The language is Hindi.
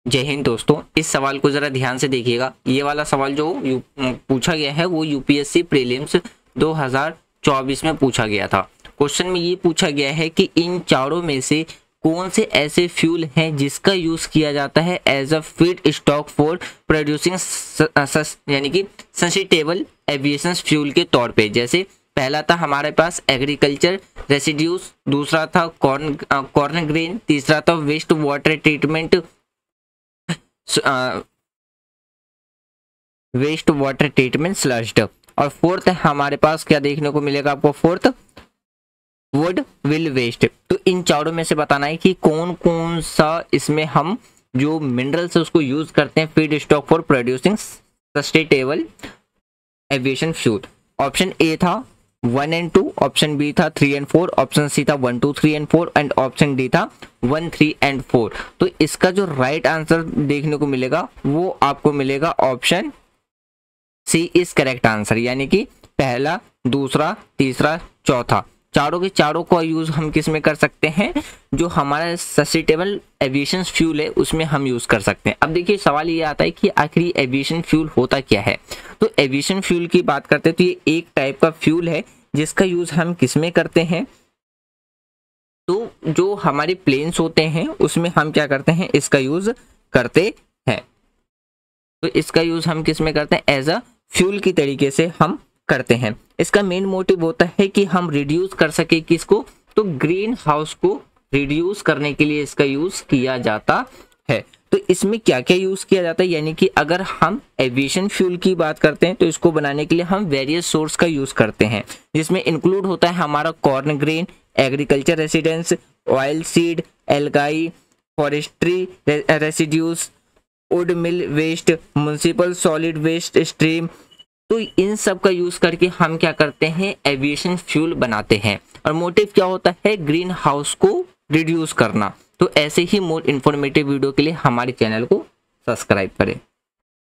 जय हिंद दोस्तों, इस सवाल को जरा ध्यान से देखिएगा। ये वाला सवाल जो पूछा गया है वो यूपीएससी प्रीलिम्स 2024 में पूछा गया था। क्वेश्चन में ये पूछा गया है कि इन चारों में से कौन से ऐसे फ्यूल हैं जिसका यूज किया जाता है as a feedstock for producing यानी कि सस्टेनेबल एविएशन फ्यूल के तौर पे। जैसे पहला था हमारे पास एग्रीकल्चर रेसिड्यूज, दूसरा था कॉर्न ग्रेन, तीसरा था वेस्ट वाटर ट्रीटमेंट स्लज्ड, और फोर्थ हमारे पास क्या देखने को मिलेगा आपको, फोर्थ वुड विल वेस्ट। तो इन चारों में से बताना है कि कौन कौन सा इसमें हम जो मिनरल्स है उसको यूज करते हैं feedstock for producing sustainable aviation fuel. Option A था 1 and 2, ऑप्शन बी था 3 and 4, ऑप्शन सी था 1, 2, 3 and 4 एंड ऑप्शन डी था 1, 3 and 4। तो इसका जो राइट आंसर देखने को मिलेगा वो आपको मिलेगा option C is correct answer, यानी कि पहला, दूसरा, तीसरा, चौथा, चारों के चारों का यूज हम किस में कर सकते हैं, जो हमारा सस्टेनेबल एविएशन फ्यूल है उसमें हम यूज कर सकते हैं। अब देखिए सवाल ये आता है कि आखिर एविएशन फ्यूल होता क्या है। तो एविएशन फ्यूल की बात करते हैं तो ये एक टाइप का फ्यूल है जिसका यूज हम किस में करते हैं, तो जो हमारे प्लेन्स होते हैं उसमें हम क्या करते हैं, इसका यूज करते हैं। तो इसका यूज हम किस में करते हैं, एज अ फ्यूल की तरीके से हम करते हैं। इसका मेन मोटिव होता है कि हम रिड्यूस कर सके किसको, तो ग्रीन हाउस को रिड्यूस करने के लिए इसका यूज किया जाता है। तो इसमें क्या क्या यूज किया जाता है, यानी कि अगर हम एविएशन फ्यूल की बात करते हैं तो इसको बनाने के लिए हम वेरियस सोर्स का यूज करते हैं, जिसमें इंक्लूड होता है हमारा corn grain, agriculture residence, oil seed, algae, forestry residues, wood mill waste, municipal solid waste stream. तो इन सब का यूज करके हम क्या करते हैं, एविएशन फ्यूल बनाते हैं। और मोटिव क्या होता है, ग्रीन हाउस को रिड्यूस करना। तो ऐसे ही मोर इन्फॉर्मेटिव वीडियो के लिए हमारे चैनल को सब्सक्राइब करें।